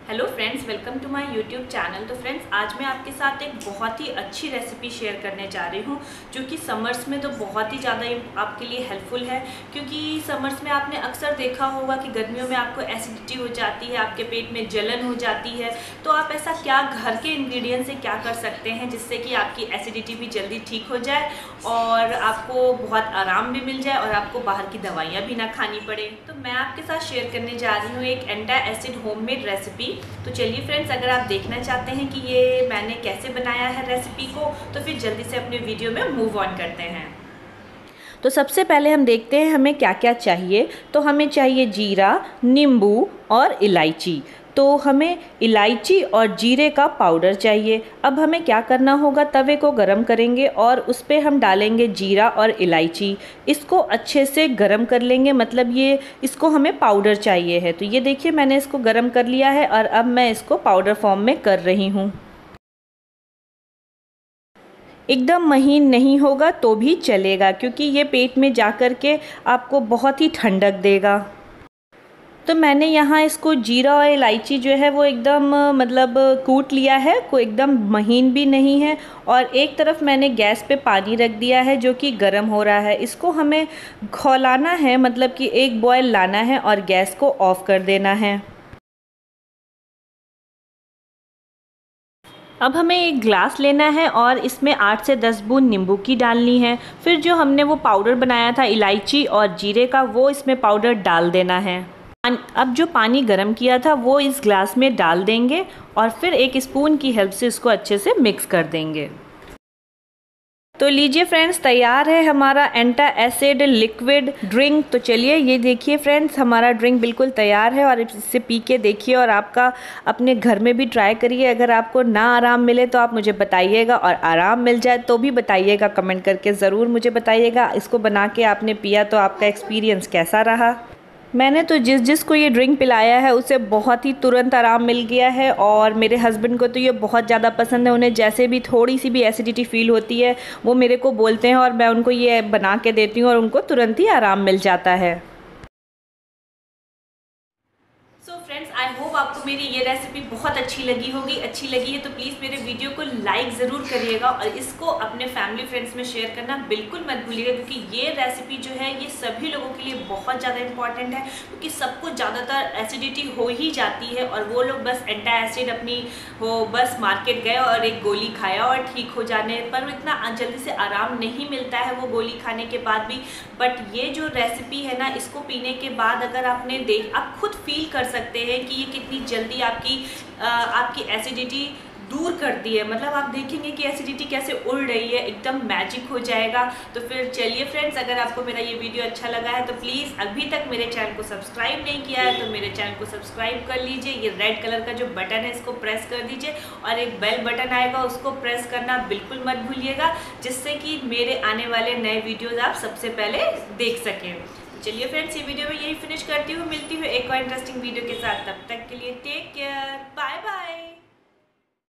Hello friends, welcome to my YouTube channel. तो friends, आज मैं आपके साथ एक बहुत ही अच्छी रेसिपी शेयर करने जा रही हूँ जो कि समर्स में तो बहुत ही ज़्यादा आपके लिए हेल्पफुल है। क्योंकि समर्स में आपने अक्सर देखा होगा कि गर्मियों में आपको एसिडिटी हो जाती है, आपके पेट में जलन हो जाती है। तो आप ऐसा क्या घर के इंग्रेडिएंट से क्या कर सकते हैं जिससे कि आपकी एसिडिटी भी जल्दी ठीक हो जाए और आपको बहुत आराम भी मिल जाए और आपको बाहर की दवाइयाँ भी ना खानी पड़े। तो मैं आपके साथ शेयर करने जा रही हूँ एक एंटी एसिड होममेड रेसिपी। तो चलिए फ्रेंड्स, अगर आप देखना चाहते हैं कि ये मैंने कैसे बनाया है रेसिपी को, तो फिर जल्दी से अपने वीडियो में मूव ऑन करते हैं। तो सबसे पहले हम देखते हैं हमें क्या क्या चाहिए। तो हमें चाहिए जीरा, नींबू और इलायची। तो हमें इलायची और जीरे का पाउडर चाहिए। अब हमें क्या करना होगा, तवे को गरम करेंगे और उस पर हम डालेंगे जीरा और इलायची। इसको अच्छे से गरम कर लेंगे, मतलब ये इसको हमें पाउडर चाहिए है। तो ये देखिए, मैंने इसको गरम कर लिया है और अब मैं इसको पाउडर फॉर्म में कर रही हूँ। एकदम महीन नहीं होगा तो भी चलेगा, क्योंकि ये पेट में जा कर के आपको बहुत ही ठंडक देगा। तो मैंने यहाँ इसको जीरा और इलायची जो है वो एकदम मतलब कूट लिया है, कोई एकदम महीन भी नहीं है। और एक तरफ मैंने गैस पे पानी रख दिया है जो कि गर्म हो रहा है। इसको हमें खौलाना है, मतलब कि एक बॉयल लाना है और गैस को ऑफ कर देना है। अब हमें एक ग्लास लेना है और इसमें 8 से 10 बूंद नींबू की डालनी है। फिर जो हमने वो पाउडर बनाया था इलायची और जीरे का, वो इसमें पाउडर डाल देना है। अब जो पानी गरम किया था वो इस ग्लास में डाल देंगे और फिर एक स्पून की हेल्प से इसको अच्छे से मिक्स कर देंगे। तो लीजिए फ्रेंड्स, तैयार है हमारा एंटी एसिड लिक्विड ड्रिंक। तो चलिए, ये देखिए फ्रेंड्स, हमारा ड्रिंक बिल्कुल तैयार है और इससे पी के देखिए और आपका अपने घर में भी ट्राई करिए। अगर आपको ना आराम मिले तो आप मुझे बताइएगा, और आराम मिल जाए तो भी बताइएगा, कमेंट करके ज़रूर मुझे बताइएगा। इसको बना के आपने पिया तो आपका एक्सपीरियंस कैसा रहा। मैंने तो जिसको ये ड्रिंक पिलाया है उसे बहुत ही तुरंत आराम मिल गया है, और मेरे हस्बैंड को तो ये बहुत ज़्यादा पसंद है। उन्हें जैसे भी थोड़ी सी भी एसिडिटी फील होती है वो मेरे को बोलते हैं और मैं उनको ये बना के देती हूँ और उनको तुरंत ही आराम मिल जाता है। सो फ्रेंड्स, आई होप आपको मेरी ये रेसिपी बहुत अच्छी लगी होगी। अच्छी लगी है तो प्लीज़ मेरे वीडियो को लाइक ज़रूर करिएगा और इसको अपने फैमिली फ्रेंड्स में शेयर करना बिल्कुल मत भूलिएगा, क्योंकि ये रेसिपी जो है ये सभी लोगों के लिए बहुत ज़्यादा इंपॉर्टेंट है। क्योंकि सबको ज़्यादातर एसिडिटी हो ही जाती है और वो लोग बस एंटी एसिड अपनी वो बस मार्केट गए और एक गोली खाया और ठीक हो जाने पर इतना जल्दी से आराम नहीं मिलता है वो गोली खाने के बाद भी। बट ये जो रेसिपी है ना, इसको पीने के बाद अगर आपने आप खुद फील कर सकते हैं कि ये कितनी जल्दी आपकी एसिडिटी दूर करती है। मतलब आप देखेंगे कि एसिडिटी कैसे उड़ रही है, एकदम मैजिक हो जाएगा। तो फिर चलिए फ्रेंड्स, अगर आपको मेरा ये वीडियो अच्छा लगा है तो प्लीज़ अभी तक मेरे चैनल को सब्सक्राइब नहीं किया है तो मेरे चैनल को सब्सक्राइब कर लीजिए। ये रेड कलर का जो बटन है इसको प्रेस कर दीजिए और एक बेल बटन आएगा उसको प्रेस करना बिल्कुल मत भूलिएगा, जिससे कि मेरे आने वाले नए वीडियोज़ आप सबसे पहले देख सकें। चलिए फ्रेंड्स, ये वीडियो में यही फिनिश करती हूँ। मिलती हूँ एक और इंटरेस्टिंग वीडियो के साथ। तब तक के लिए टेक केयर, बाय बाय।